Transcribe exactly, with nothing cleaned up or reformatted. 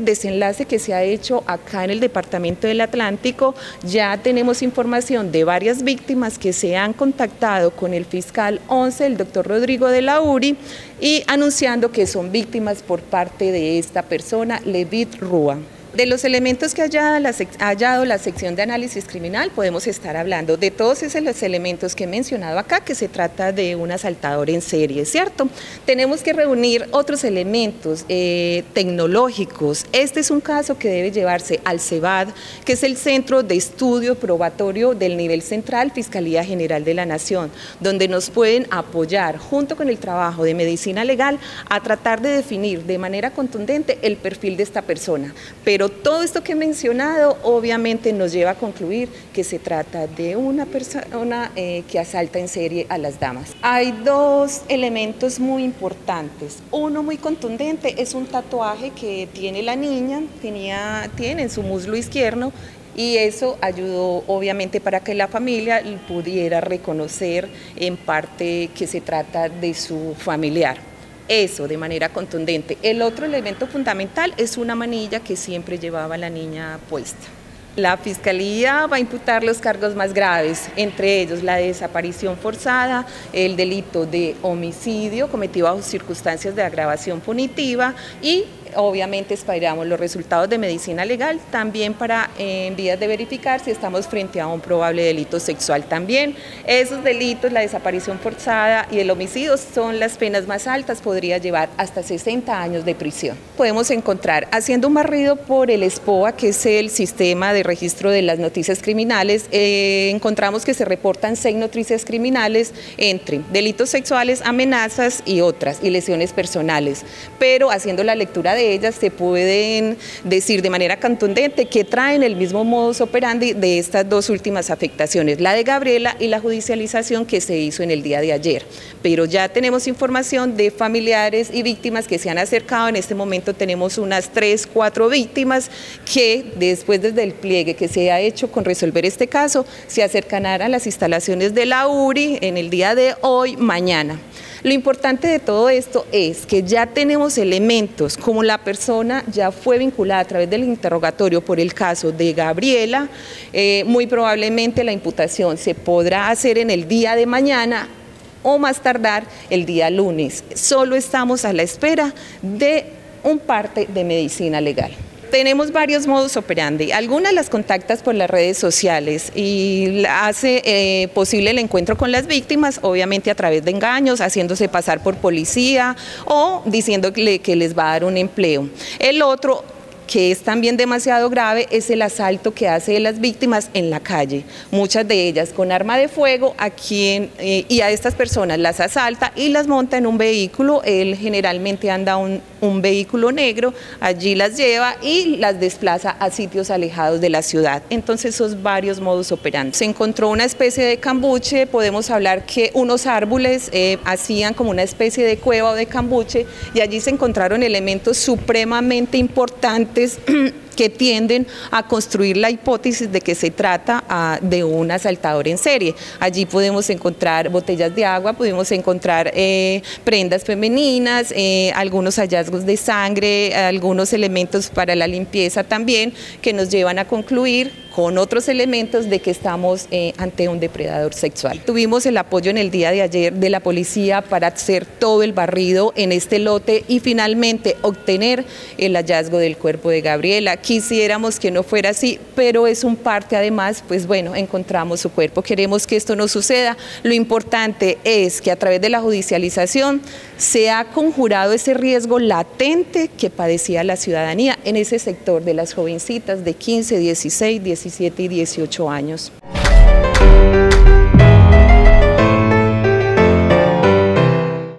desenlace que se ha hecho acá en el departamento del Atlántico. Ya tenemos información de varias víctimas que se han contactado con el fiscal once, el doctor Rodrigo de la U R I, y anunciando que son víctimas por parte de esta persona, Levit Rúa. De los elementos que ha hallado la sección de análisis criminal podemos estar hablando de todos esos elementos que he mencionado acá, que se trata de un asaltador en serie, ¿cierto? Tenemos que reunir otros elementos eh, tecnológicos. Este es un caso que debe llevarse al CEBAD, que es el Centro de Estudio Probatorio del Nivel Central, Fiscalía General de la Nación, donde nos pueden apoyar junto con el trabajo de medicina legal a tratar de definir de manera contundente el perfil de esta persona. Pero todo esto que he mencionado obviamente nos lleva a concluir que se trata de una persona eh, que asalta en serie a las damas. Hay dos elementos muy importantes. Uno muy contundente es un tatuaje que tiene la niña, tenía, tiene en su muslo izquierdo, y eso ayudó obviamente para que la familia pudiera reconocer en parte que se trata de su familiar. Eso de manera contundente. El otro elemento fundamental es una manilla que siempre llevaba la niña puesta. La Fiscalía va a imputar los cargos más graves, entre ellos la desaparición forzada, el delito de homicidio cometido bajo circunstancias de agravación punitiva y obviamente esperamos los resultados de medicina legal también para eh, en vías de verificar si estamos frente a un probable delito sexual también. Esos delitos, la desaparición forzada y el homicidio, son las penas más altas, podría llevar hasta sesenta años de prisión. Podemos encontrar, haciendo un barrido por el SPOA, que es el sistema de registro de las noticias criminales, eh, encontramos que se reportan seis noticias criminales entre delitos sexuales, amenazas y otras, y lesiones personales, pero haciendo la lectura de ellas se pueden decir de manera contundente que traen el mismo modus operandi de estas dos últimas afectaciones, la de Gabriela y la judicialización que se hizo en el día de ayer. Pero ya tenemos información de familiares y víctimas que se han acercado. En este momento tenemos unas tres, cuatro víctimas que después desde el pliegue que se ha hecho con resolver este caso, se acercarán a las instalaciones de la U R I en el día de hoy, mañana. Lo importante de todo esto es que ya tenemos elementos, como la persona ya fue vinculada a través del interrogatorio por el caso de Gabriela, eh, muy probablemente la imputación se podrá hacer en el día de mañana o más tardar el día lunes. Solo estamos a la espera de un parte de medicina legal. Tenemos varios modus operandi, algunas las contactas por las redes sociales y hace eh, posible el encuentro con las víctimas, obviamente a través de engaños, haciéndose pasar por policía o diciéndole que les va a dar un empleo. El otro, que es también demasiado grave, es el asalto que hace de las víctimas en la calle, muchas de ellas con arma de fuego, a quien, eh, y a estas personas las asalta y las monta en un vehículo. Él generalmente anda un, un vehículo negro, allí las lleva y las desplaza a sitios alejados de la ciudad. Entonces esos varios modus operandi. Se encontró una especie de cambuche, podemos hablar que unos árboles eh, hacían como una especie de cueva o de cambuche, y allí se encontraron elementos supremamente importantes que tienden a construir la hipótesis de que se trata uh, de un asaltador en serie. Allí podemos encontrar botellas de agua, podemos encontrar eh, prendas femeninas, eh, algunos hallazgos de sangre, algunos elementos para la limpieza también, que nos llevan a concluir con otros elementos de que estamos eh, ante un depredador sexual. Tuvimos el apoyo en el día de ayer de la policía para hacer todo el barrido en este lote y finalmente obtener el hallazgo del cuerpo de Gabriela. Quisiéramos que no fuera así, pero es un parte además, pues bueno, encontramos su cuerpo. Queremos que esto no suceda. Lo importante es que a través de la judicialización se ha conjurado ese riesgo latente que padecía la ciudadanía en ese sector de las jovencitas de quince, dieciséis, diecisiete y dieciocho años.